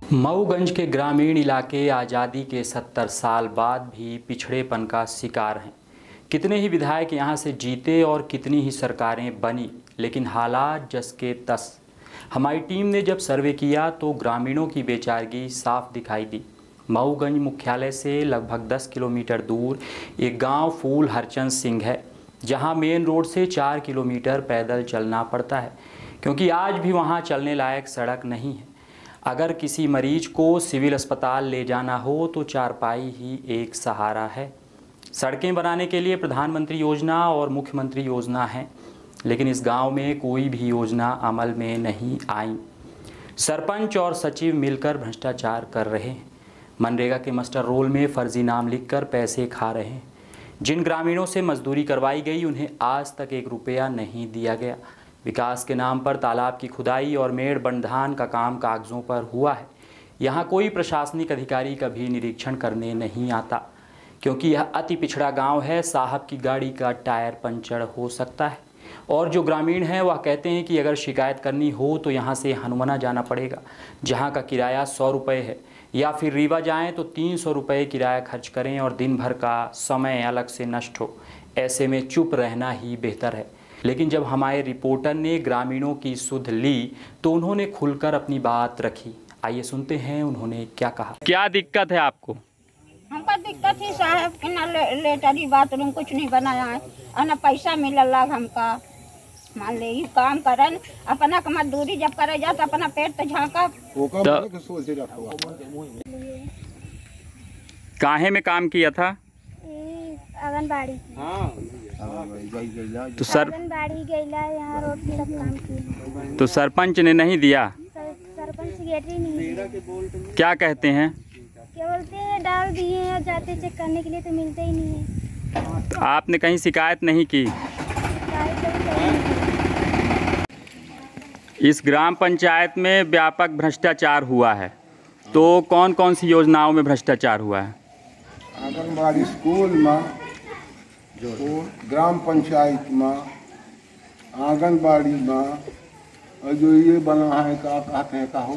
मऊगंज के ग्रामीण इलाके आज़ादी के 70 साल बाद भी पिछड़ेपन का शिकार हैं। कितने ही विधायक यहाँ से जीते और कितनी ही सरकारें बनी, लेकिन हालात जस के तस। हमारी टीम ने जब सर्वे किया तो ग्रामीणों की बेचारगी साफ दिखाई दी। मऊगंज मुख्यालय से लगभग 10 किलोमीटर दूर एक गांव फूल हरचंद सिंह है, जहां मेन रोड से 4 किलोमीटर पैदल चलना पड़ता है, क्योंकि आज भी वहां चलने लायक सड़क नहीं है। अगर किसी मरीज को सिविल अस्पताल ले जाना हो तो चारपाई ही एक सहारा है। सड़कें बनाने के लिए प्रधानमंत्री योजना और मुख्यमंत्री योजना है, लेकिन इस गांव में कोई भी योजना अमल में नहीं आई। सरपंच और सचिव मिलकर भ्रष्टाचार कर रहे हैं। मनरेगा के मास्टर रोल में फर्जी नाम लिखकर पैसे खा रहे हैं। जिन ग्रामीणों से मजदूरी करवाई गई उन्हें आज तक 1 रुपया नहीं दिया गया। विकास के नाम पर तालाब की खुदाई और मेड़ बंधान का काम कागज़ों पर हुआ है। यहाँ कोई प्रशासनिक अधिकारी कभी निरीक्षण करने नहीं आता, क्योंकि यह अति पिछड़ा गांव है। साहब की गाड़ी का टायर पंचर हो सकता है। और जो ग्रामीण हैं वह कहते हैं कि अगर शिकायत करनी हो तो यहाँ से हनुमाना जाना पड़ेगा, जहाँ का किराया 100 रुपये है, या फिर रीवा जाएँ तो 300 रुपये किराया खर्च करें और दिन भर का समय अलग से नष्ट हो। ऐसे में चुप रहना ही बेहतर है। लेकिन जब हमारे रिपोर्टर ने ग्रामीणों की सुध ली तो उन्होंने खुलकर अपनी बात रखी। आइए सुनते हैं उन्होंने क्या कहा। क्या दिक्कत है आपको? हमको दिक्कत है साहब कि ना लेटरी बाथरूम कुछ नहीं बनाया है और ना पैसा मिलला हमका। मान ले काम करन अपना मजदूरी जब करे जा तो अपना पेट तो झाँका। काहे में काम किया था? आंगनबाड़ी। तो सर आंगनबाड़ी गईला यहाँ रोड पे सब काम किए। तो सरपंच ने नहीं दिया? सरपंच सेक्रेटरी नहीं। क्या कहते हैं? क्या बोलते हैं डाल दिए हैं, जाते चेक करने के लिए तो मिलते ही नहीं है। तो आपने कहीं शिकायत नहीं की? इस ग्राम पंचायत में व्यापक भ्रष्टाचार हुआ है, तो कौन कौन सी योजनाओं में भ्रष्टाचार हुआ है? आंगनबाड़ी स्कूल में, ग्राम पंचायत में, आंगनबाड़ी में, और जो ये बना है का कहते हैं का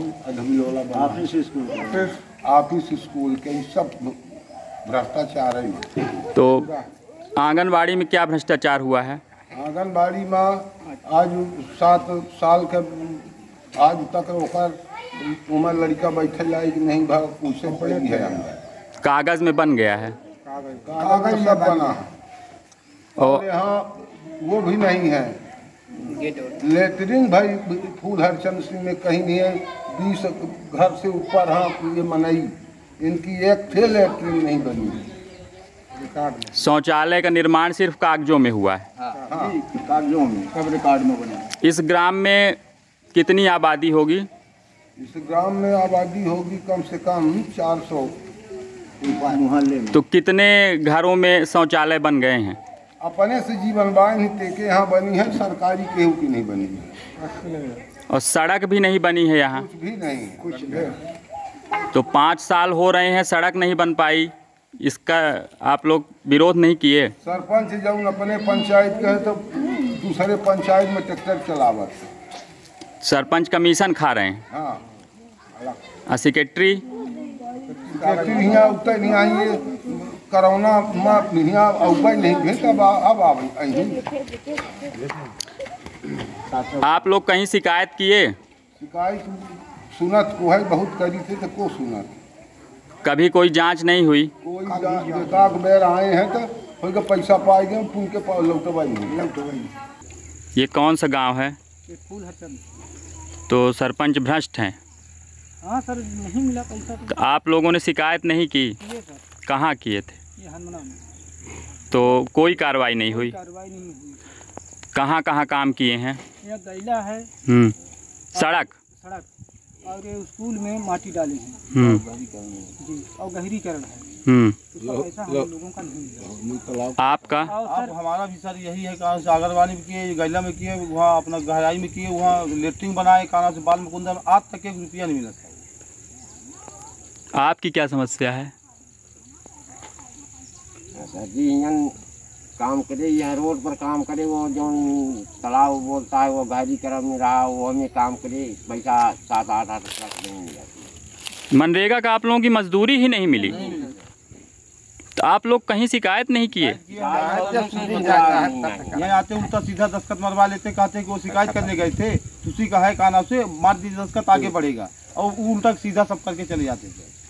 ऑफिस स्कूल के सब भ्रष्टाचार है। तो आंगनबाड़ी में क्या भ्रष्टाचार हुआ है? आंगनबाड़ी में आज 7 साल के आज तक ओकर उम्र लड़का बैठे लायक नहीं भाग पूछे पड़ेगी है। कागज में बन गया है, कागज में बना है और यहाँ वो भी नहीं है। लेटरिन भाई फूल हरचंद सिंह में कहीं नहीं है। 20 घर से ऊपर हाँ ये मनई, इनकी एक थे लेटरिन नहीं बनी। शौचालय का निर्माण सिर्फ कागजों में हुआ है। हाँ कागजों में, सब रिकॉर्ड में बना। इस ग्राम में कितनी आबादी होगी? इस ग्राम में आबादी होगी कम से कम 400 मोहल्ले में। तो कितने घरों में शौचालय बन गए हैं? अपने से जीवन बाइन के यहाँ बनी है, सरकारी केहू की नहीं बनी है। और सड़क भी नहीं बनी है यहाँ? कुछ भी नहीं, कुछ भी। तो 5 साल हो रहे हैं, सड़क नहीं बन पाई, इसका आप लोग विरोध नहीं किए? सरपंच जब अपने पंचायत के है तो दूसरे पंचायत में ट्रैक्टर चलावत। सरपंच कमीशन खा रहे हैं। हाँ और सेक्रेटरी यहाँ उतर नहीं आई, कोरोना में यहाँ अवै नहीं भेज। अब आप लोग कहीं शिकायत किए? शिकायत सुनत को है बहुत करी थे तो को सुनत, कभी कोई जांच नहीं हुई? कोई एकाक बेर आए हैं तो पैसा पाए गए पुन के लौटवाई। ये कौन सा गांव है? फूल हरचंद। तो सरपंच भ्रष्ट हैं? हाँ सर, नहीं मिला पैसा तो आप लोगों ने शिकायत नहीं की? किए सर। कहाँ किए थे? ये हनुमाना में। तो कोई कार्रवाई नहीं हुई? कार्रवाई नहीं हुई। कहाँ कहाँ काम किए हैं? यह गैला है, सड़क और ये स्कूल में माटी डाले हैं जी, और गहरीकरण है। ऐसा हम लोगों का नहीं है। आपका? आप हमारा भी सर यही है, कहाँ से आंगनबाड़ी में किए, गैला में किए, वहाँ अपना गहराई में किए, वहाँ लेटरिन बनाए, कहाँ से बाल मुकुंदन, आज तक 1 रुपया नहीं मिला। आपकी क्या समस्या है? सर जी यहाँ काम करे, यहाँ रोड पर काम करे, वो जो तालाब बोलता है वो गहरीकरण में रहा, वो हमें काम करे, पैसा 7-8 लाख नहीं मिला। मनरेगा का आप लोगों की मजदूरी ही नहीं मिली, तो आप लोग कहीं शिकायत नहीं किए? यहाँ आते उल्टा सीधा दस्तखत मरवा लेते, कहते कि वो शिकायत करने गए थे, उसी का है काना से मार दीजिए दस्तखत, आगे बढ़ेगा, और उल्टा सीधा सब करके चले जाते थे।